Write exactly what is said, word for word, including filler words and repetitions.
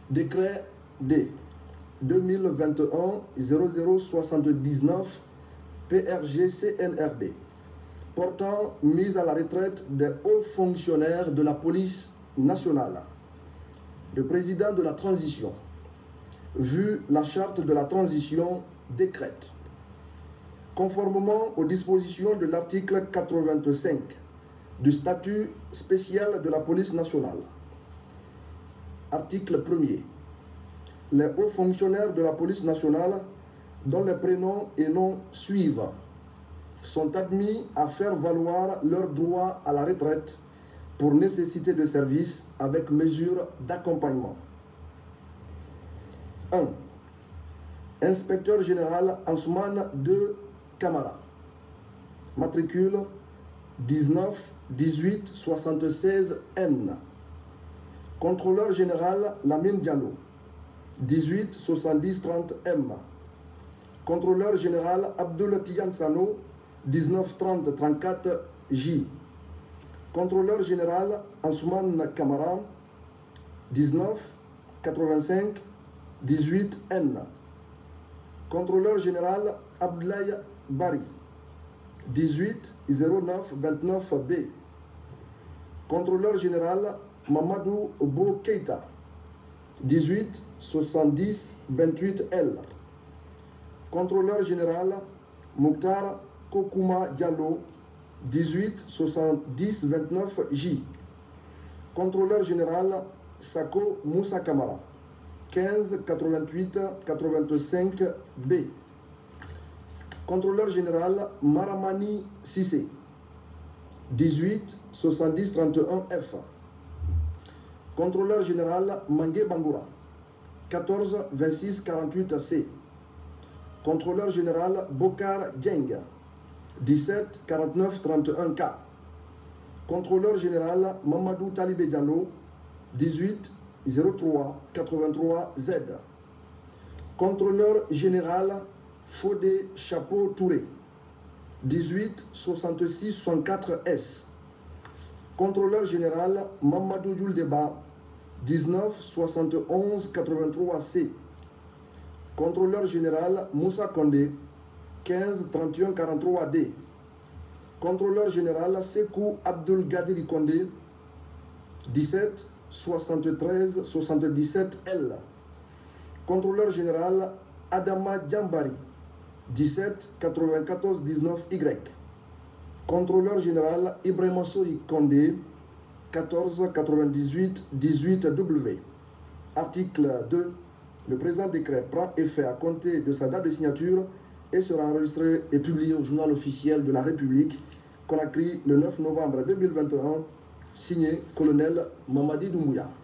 Décret D deux mille vingt et un zéro zéro soixante-dix-neuf P R G C N R D portant mise à la retraite des hauts fonctionnaires de la police nationale. Le président de la transition, vu la charte de la transition, décrète, conformément aux dispositions de l'article quatre-vingt-cinq du statut spécial de la police nationale. Article premier. Les hauts fonctionnaires de la police nationale, dont les prénoms et noms suivent, sont admis à faire valoir leur droit à la retraite pour nécessité de service avec mesure d'accompagnement. un. Inspecteur général Ansoumane de Camara. Matricule dix-neuf dix-huit soixante-seize N. Contrôleur général Lamine Diallo. dix-huit soixante-dix trente M. Contrôleur général Abdoul Tiyan Sano. dix-neuf trente trente-quatre J. Contrôleur général Ansoumane Camara. dix-neuf quatre-vingt-cinq dix-huit N. Contrôleur général Abdoulaye Bari. dix-huit zéro neuf vingt-neuf B. Contrôleur général Mamadou Bo Keita. dix-huit soixante-dix vingt-huit L. Contrôleur général Mokhtar Kokouma Diallo. dix-huit soixante-dix vingt-neuf J. Contrôleur général Sako Moussa Kamara. quinze quatre-vingt-huit quatre-vingt-cinq B. Contrôleur général Maramani Sissé. dix-huit soixante-dix trente et un F. Contrôleur général Mangué Bangoura. quatorze vingt-six quarante-huit C. Contrôleur général Bokar Dieng. dix-sept quarante-neuf trente et un K. Contrôleur général Mamadou Talibé Diallo. dix-huit zéro trois quatre-vingt-trois Z. Contrôleur général Fodé Chapeau Touré. dix-huit soixante-six soixante-quatre S. Contrôleur général Mamadou Djouldeba. dix-neuf soixante et onze quatre-vingt-trois C. Contrôleur général Moussa Kondé. quinze trente et un quarante-trois D. Contrôleur général Sekou Abdul Gadiri Kondé. dix-sept soixante-treize soixante-dix-sept L. Contrôleur général Adama Djambari. dix-sept quatre-vingt-quatorze dix-neuf Y. Contrôleur général Ibrahima Soyi Kondé. quatorze quatre-vingt-dix-huit dix-huit W. Article deux. Le présent décret prend effet à compter de sa date de signature et sera enregistré et publié au journal officiel de la République, Conakry, le neuf novembre deux mille vingt et un, signé colonel Mamadi Doumbouya.